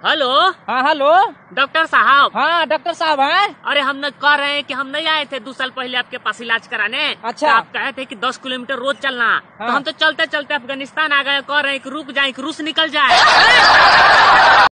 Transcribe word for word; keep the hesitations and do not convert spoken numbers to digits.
Hello. हाँ hello doctor साहब। हाँ डॉक्टर साहब हैं। अरे हम न कह रहे हैं कि हम नहीं आए थे दो साल पहले आपके पास इलाज कराने। अच्छा। तो आप कहे थे कि दस किलोमीटर रोज चलना। हाँ। तो हम तो चलते चलते अफगानिस्तान आ गए, कह रहे हैं कि रुक जाए कि रूस निकल जाए।